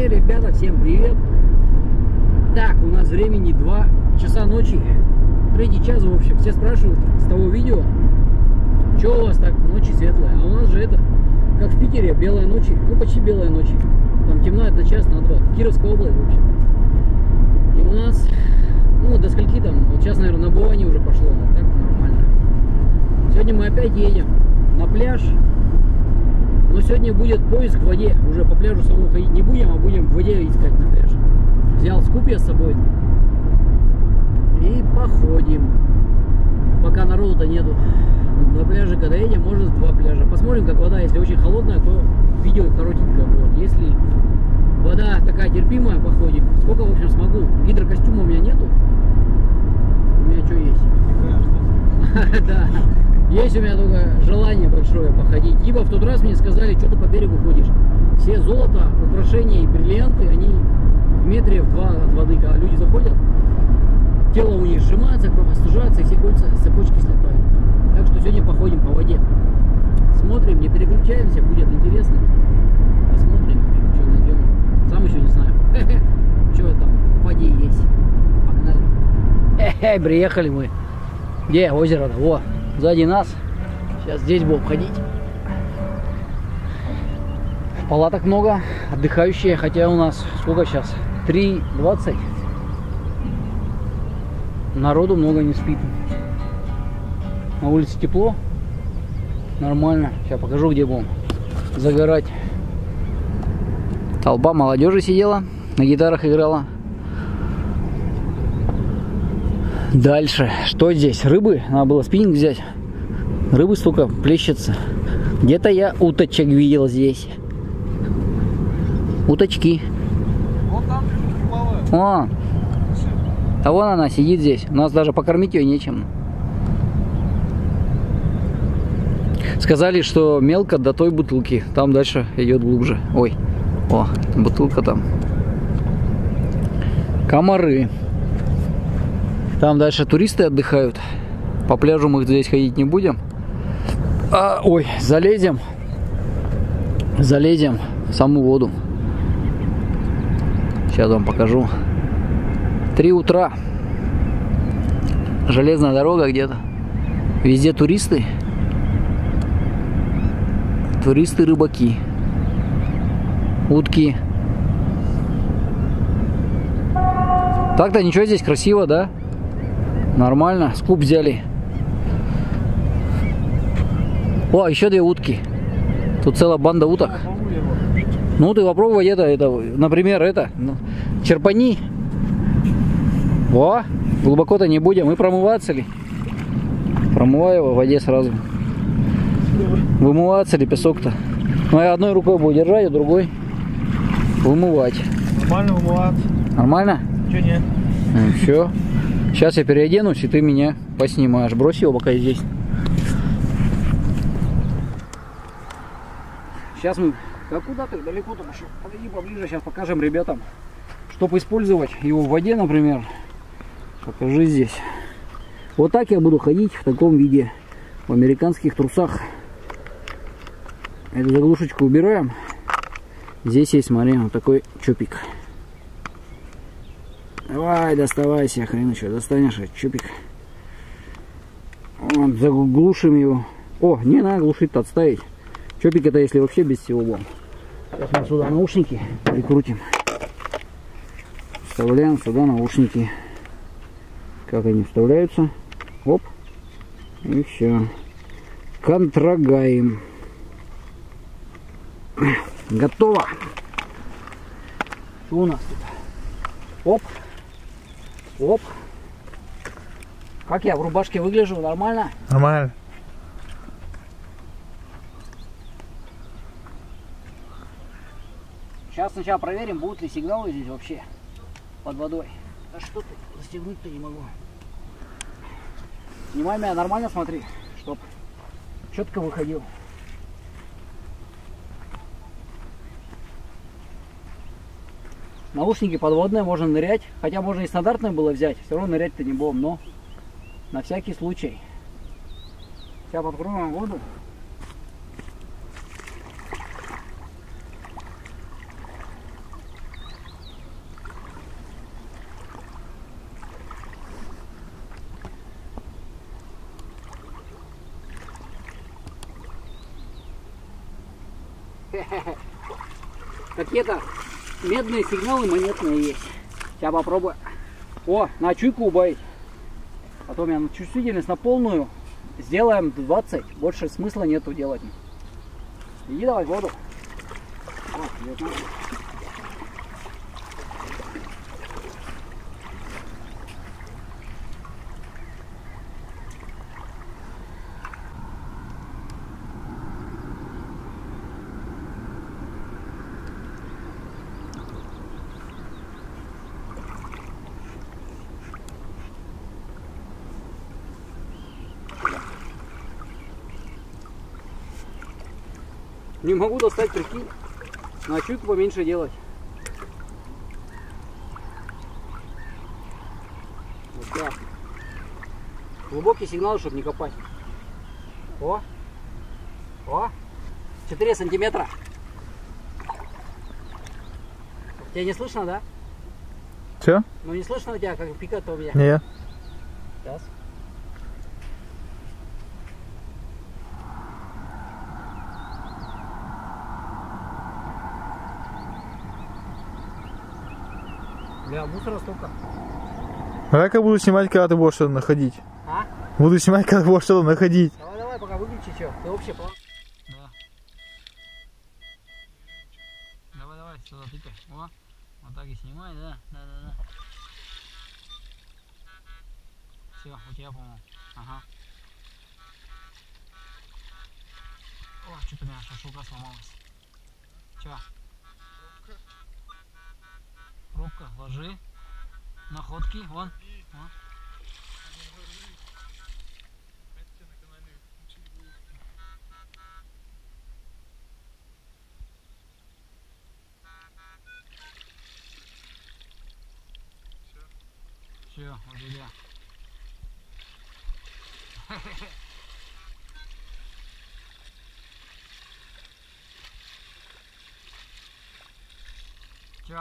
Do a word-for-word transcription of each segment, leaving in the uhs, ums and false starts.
Эй, ребята, всем привет! Так, у нас времени два часа ночи, третий час, в общем. Все спрашивают с того видео, что у вас так ночи светлая, а у нас же это, как в Питере, белая ночи, ну почти белая ночи. Там темно на час, на два. Кировская область, в общем. И у нас, ну, до скольки там, вот сейчас, наверное, набывание уже пошло, а так нормально. Сегодня мы опять едем на пляж. Но сегодня будет поиск в воде. Уже по пляжу самому ходить не будем, а будем в воде искать на пляж. Взял скупья с собой. И походим. Пока народу-то нету. На пляже, когда едем, может два пляжа. Посмотрим, как вода. Если очень холодная, то видео коротенькое будет. Если вода такая терпимая, походим. Сколько, в общем, смогу. Гидрокостюма у меня нету. У меня что есть? Да. Есть у меня только желание большое походить. Ибо в тот раз мне сказали, что ты по берегу ходишь. Все золото, украшения и бриллианты, они в метре в два от воды. Когда люди заходят, тело у них сжимается, кровь остужается, и все кольца, цепочки слетают. Так что сегодня походим по воде. Смотрим, не переключаемся, будет интересно. Посмотрим, что найдем. Сам еще не знаю, что там в воде есть. Погнали. Эй, приехали мы. Где озеро-то? Во. Сзади нас. Сейчас здесь будем ходить. Палаток много, отдыхающие, хотя у нас сколько сейчас? три двадцать. Народу много не спит. На улице тепло. Нормально. Сейчас покажу, где будем загорать. Толпа молодежи сидела, на гитарах играла. Дальше, что здесь? Рыбы, надо было спиннинг взять. Рыбы столько плещется. Где-то я уточек видел здесь. Уточки. Вон там плавают. О, а вон она сидит здесь. У нас даже покормить ее нечем. Сказали, что мелко до той бутылки. Там дальше идет глубже. Ой, о, бутылка там. Комары. Там дальше туристы отдыхают. По пляжу мы здесь ходить не будем. А, ой, залезем. Залезем в саму воду. Сейчас вам покажу. Три утра. Железная дорога где-то. Везде туристы. Туристы-рыбаки. Утки. Так-то ничего, здесь красиво, да? Нормально, скуп взяли. О, еще две утки. Тут целая банда уток. Ну ты попробуй это, это, например, это, черпани. О, глубоко-то не будем. Мы промываться ли? Промываю его в воде сразу. Вымываться ли песок-то? Ну я одной рукой буду держать, а другой вымывать. Нормально вымываться. Нормально? Че нет? Ну, все. Сейчас я переоденусь, и ты меня поснимаешь. Брось его пока здесь. Сейчас мы... Да куда ты? Далеко там еще. Подойди поближе, сейчас покажем ребятам. Чтобы использовать его в воде, например. Покажи здесь. Вот так я буду ходить в таком виде. В американских трусах. Эту заглушечку убираем. Здесь есть, смотри, вот такой чопик. Давай, доставайся, хрен еще достанешь, чупик. Вот, заглушим его. О, не надо глушить-то, отставить. Чопик это если вообще без всего будем. Сейчас мы сюда наушники прикрутим. Вставляем сюда наушники. Как они вставляются? Оп. И все. Контрагаем. Готово. Что у нас тут? Оп. Оп. Как я в рубашке выгляжу? Нормально? Нормально. Сейчас сначала проверим, будут ли сигналы здесь вообще под водой. Да что ты, застегнуть-то не могу. Снимай меня нормально, смотри, чтоб четко выходил. Наушники подводные, можно нырять. Хотя можно и стандартное было взять. Все равно нырять-то не будем, но на всякий случай. Сейчас подкроем воду. Какие-то медные сигналы монетные есть. Сейчас попробую. О, на чуйку убавить. А то у меня чувствительность на полную. Сделаем двадцать. Больше смысла нету делать. Иди давай в воду. О, девятнадцать. Не могу достать, прикинь. На чуйку поменьше делать. Вот так. Глубокий сигнал, чтобы не копать. О! О! четыре сантиметра. Тебя не слышно, да? Все? Ну не слышно у тебя, как пикает у меня? Нет. Сейчас. Бля, мусора столько. А как я буду снимать, когда ты будешь что-то находить? А? Буду снимать, когда будешь что-то находить. Давай, давай, пока выключи, что. Ты вообще план. Да. Давай, давай, сюда тыкай. О, вот так и снимай, да? Да, да, да. Все, у тебя, по-моему. Ага. О, что-то у меня шашука сломалась. Че? Пробка, ложи. Находки, вон. Вон. Все, у тебя. Че?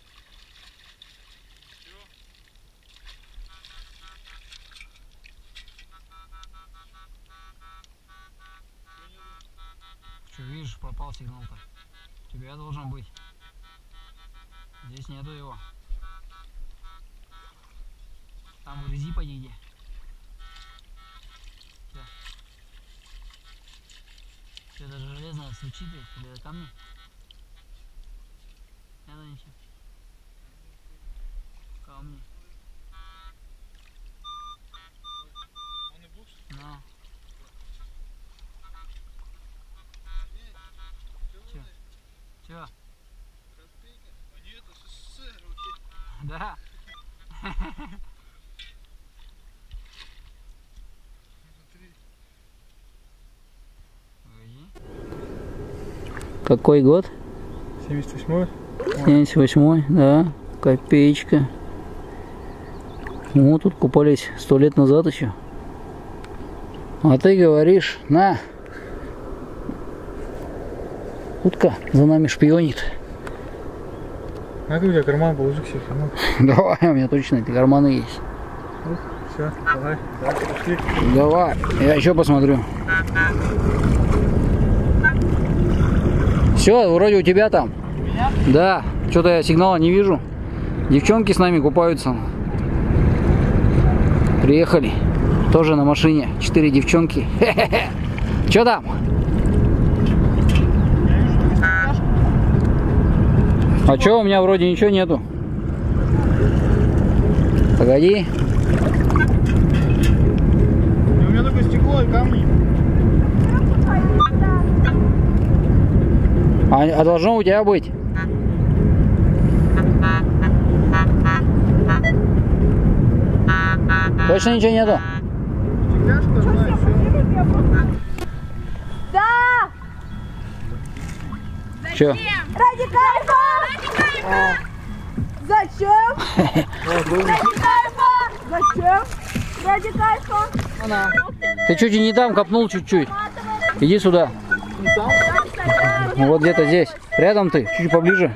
Что, видишь, пропал сигнал-то. У тебя должен быть. Здесь нету его. Там в грязи поди. Все. Все, даже железное стучит, или это камни? Надо ничего. Камни. На. Че? Че? Да. Какой год? семьдесят восьмой. семьдесят восьмой, да. Копеечка. Ну, тут купались сто лет назад еще. А ты говоришь, на. Утка за нами шпионит. А как у тебя карман, положи к себе карман. Давай, у меня точно эти карманы есть. Ну, все, давай, дальше пошли. Давай, я еще посмотрю. Все, вроде у тебя там. Меня? Да, что-то я сигнала не вижу. Девчонки с нами купаются. Приехали. Тоже на машине. Четыре девчонки. Что там? А что, у меня вроде ничего нету. Погоди. У меня только стекло и камни. А, а должно у тебя быть. Точно ничего нету? Стекляшка, знаю, все. Да! Че? Ради кайфа! Ради кайфа! Зачем? Ради кайфа! Зачем? Ради кайфа! Ты чуть не там копнул чуть-чуть. Иди сюда. Вот где-то здесь. Рядом ты, чуть поближе.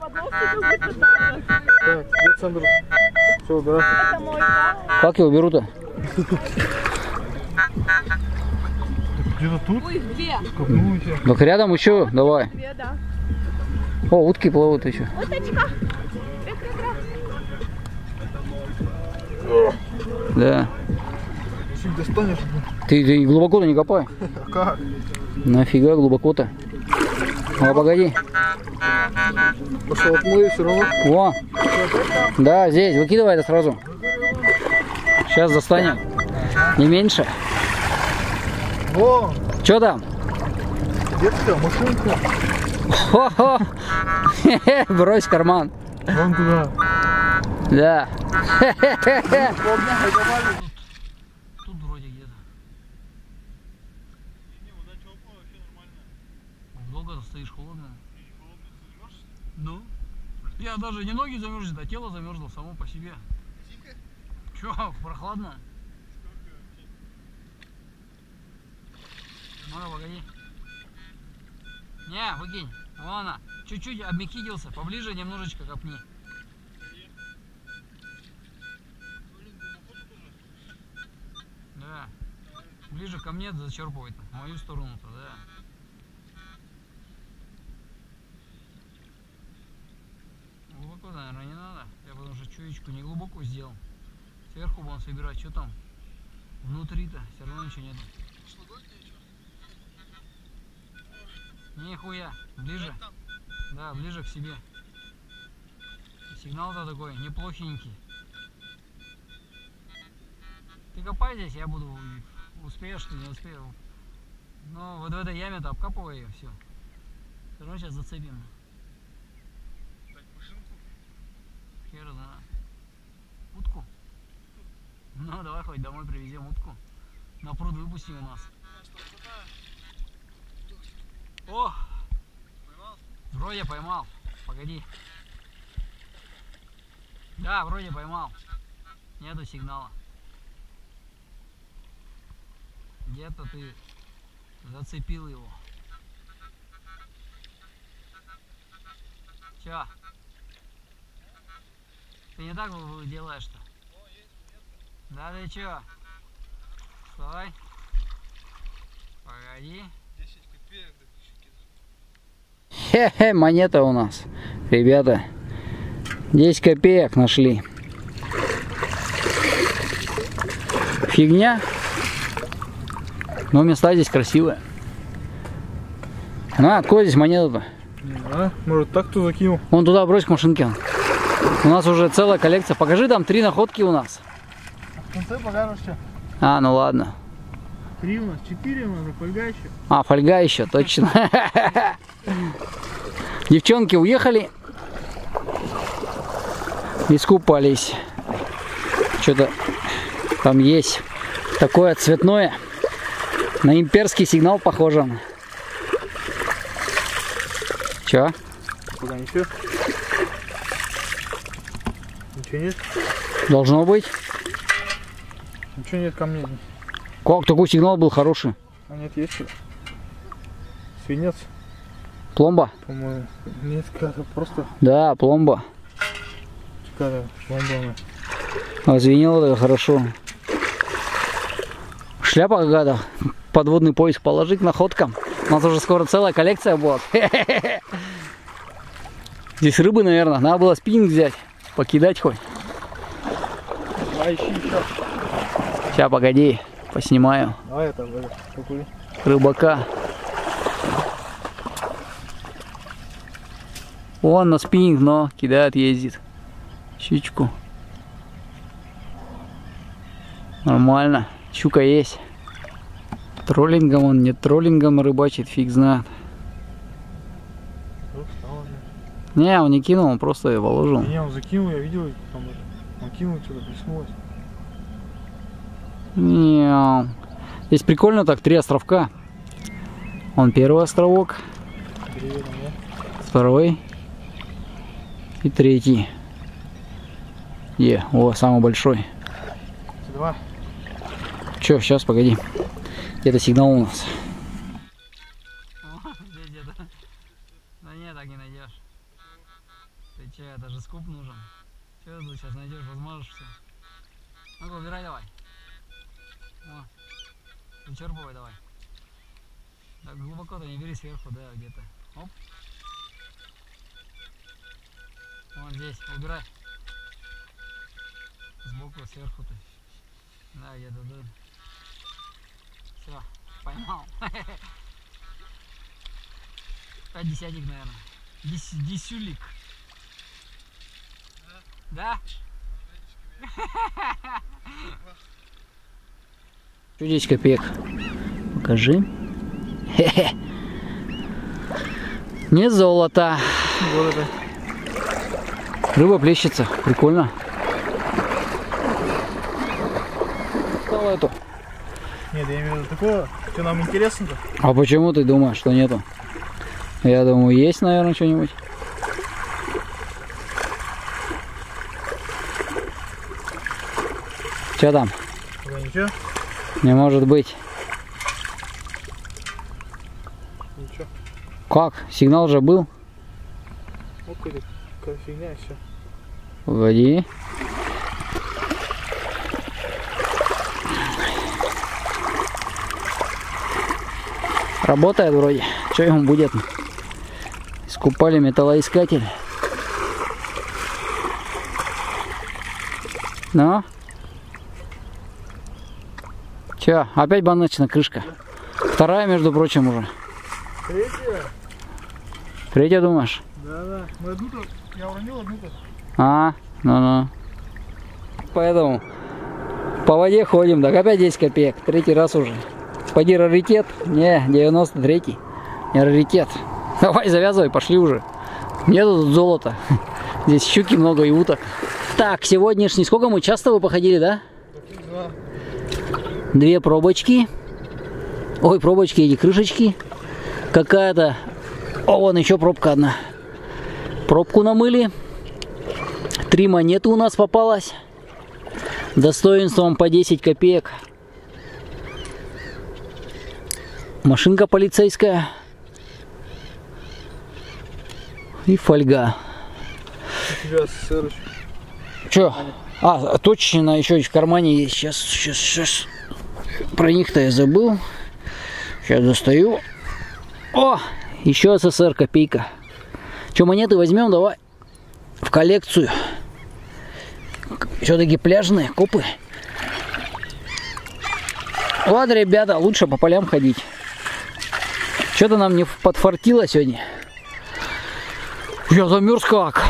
Так, где Сандра? Все, убирайся. Как я уберу-то? Где-то тут? Ой, их две. Копнул еще. Так рядом еще, давай. Две, да. О, утки плавают еще. Уточка. Кра-кра-кра. Да. Фиг достанешь? Ты, ты глубоко-то не копай. А как? Нафига глубоко-то? О, погоди. Пошел отмою все равно. Во. Да, здесь. Выкидывай это сразу. Сейчас достанем. Не меньше. Во! Что там? Детская машинка. Хо-хо. Брось в карман. Вон туда. Да. Тут вроде где-то. Долго стоишь, холодно? Ну? Я даже не ноги замерзли, а тело замерзло само по себе. Че, прохладно? Ну, погоди. Не, выкинь. Вон она. Чуть-чуть обмякидился. Поближе немножечко копни. Да. Ближе ко мне зачерпывает. В мою сторону-то, да. Глубоко, наверное, не надо. Я потому что чуечку не глубоко сделал. Сверху будем собирать. Что там? Внутри-то все равно ничего нет. Нихуя. Ближе. Да, ближе к себе. Сигнал-то такой неплохенький. Ты копай здесь, я буду. Успеешь ты, не успеешь. Но вот в этой яме-то обкапывай ее, все. Все равно сейчас зацепим. Хер знает. Утку? Ну давай хоть домой привезем утку. На пруд выпусти у нас. О! Вроде поймал. Погоди. Да, вроде поймал. Нету сигнала. Где-то ты зацепил его. Чё? Ты не так делаешь-то? Да ты чё? Стой. Погоди. Хе-хе, монета у нас. Ребята, десять копеек нашли. Фигня. Но места здесь красивые. На, откуда здесь монета-то? Не знаю, может так кто закинул? Вон туда брось к машинке. У нас уже целая коллекция. Покажи, там три находки у нас. В конце покажешь что? А, ну ладно. Три у нас, четыре у нас, фольга еще. А, фольга еще, точно. Девчонки уехали. Искупались. Что-то там есть такое цветное. На имперский сигнал похоже. Че? Куда ничего? Ничего нет? Должно быть. Ничего нет ко мне. Как такой сигнал был хороший? А нет, есть что? Свинец, Пломба? по-моему. Нет, какая-то просто Да, пломба. какая-то пломба. А звенело это хорошо. Шляпа какая-то. Подводный поиск положить, находка. У нас уже скоро целая коллекция будет. Здесь рыбы, наверное. Надо было спиннинг взять. Покидать хоть. А ищи еще. Сейчас, погоди. Поснимаю. А это, это, покури. Рыбака. Он на спиннинг, но кидает, ездит. Щучку. Нормально. Щука есть. Троллингом он, нет, троллингом рыбачит, фиг знает. Не, он не кинул, он просто ее положил. Не, он закинул, я видел, там, он кинул, что-то плеснулось. Не. Здесь прикольно так, три островка. Он первый островок. Деревянный, да? Второй. И третий. Е, о, самый большой. Два. Че, сейчас, погоди. Где-то сигнал у нас. Да нет, так не найдешь. Ты че, это же скуп нужен. Че ты сейчас найдешь, возможешь все. Ну-ка, убирай давай. О, вычерпывай давай. Так глубоко-то не бери, сверху, да, где-то. Оп. Вон здесь, убирай. Сбоку, сверху ты. Да, где-то, да. Все, поймал. А десятик, наверное. Дес, десюлик. Да? Что десять копеек? Покажи. Хе-хе. Не золото. Золото. Рыба плещется. Прикольно. Стало эту. Нет, я имею в виду такого, что нам интересно-то. А почему ты думаешь, что нету? Я думаю, есть, наверное, что-нибудь. Что там? Да ничего? Не может быть. Ничего. Как? Сигнал же был? Вот какая фигня и все. Погоди. Работает вроде. Что ему будет? Искупали металлоискатель. Ну? Че, опять баночная крышка? Вторая, между прочим, уже. Третья? Третья, думаешь? Да, да. Мы одну-то, я уронил одну-то. А, ну-ну. Поэтому по воде ходим, так опять десять копеек. Третий раз уже. Пойди раритет. Не, девяносто третий. Не раритет. Давай завязывай, пошли уже. Нету тут золота. Здесь щуки много и уток. Так, сегодняшний, сколько мы, часто вы походили, да? Да. Две пробочки. Ой, пробочки, эти крышечки. Какая-то. О, вон еще пробка одна. Пробку намыли. Три монеты у нас попалось. Достоинством по десять копеек. Машинка полицейская. И фольга. У тебя сырочек. Че? А, точно, еще в кармане есть. Сейчас, сейчас, сейчас. Про них-то я забыл. Сейчас достаю. О! Еще СССР копейка. Че, монеты возьмем, давай. В коллекцию. Все-таки пляжные копы. Ладно, ребята, лучше по полям ходить. Что-то нам не подфартило сегодня. Я замерз как.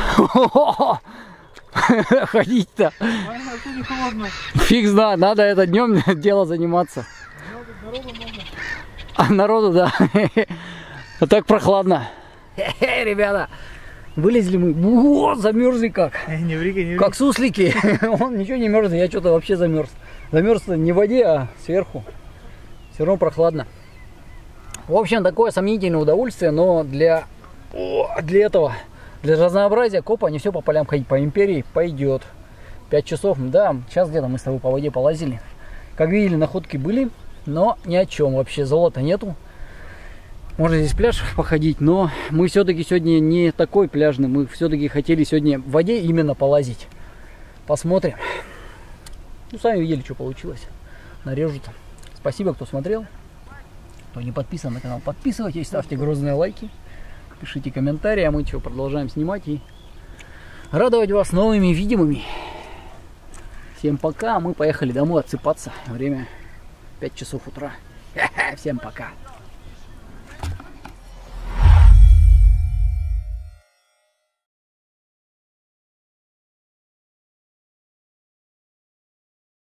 Ходить-то. Не холодно. Фиг знает, надо это днем дело заниматься. Народу много. А народу, да. А так прохладно. Ребята, вылезли мы. О, замерзли как. Не ври, не ври. Как суслики. Он ничего не мерзнет, я что-то вообще замерз. Замерз не в воде, а сверху. Все равно прохладно. В общем, такое сомнительное удовольствие, но для, о, для этого, для разнообразия копа не все по полям ходить. По империи пойдет. пять часов, да, сейчас где-то мы с тобой по воде полазили. Как видели, находки были, но ни о чем вообще, золота нету. Можно здесь пляж походить, но мы все-таки сегодня не такой пляжный, мы все-таки хотели сегодня в воде именно полазить. Посмотрим. Ну, сами видели, что получилось. Нарежут. Спасибо, кто смотрел. Кто не подписан на канал, подписывайтесь, ставьте грозные лайки, пишите комментарии, а мы что, продолжаем снимать и радовать вас новыми видеоми. Всем пока, мы поехали домой отсыпаться. Время пять часов утра. Всем пока.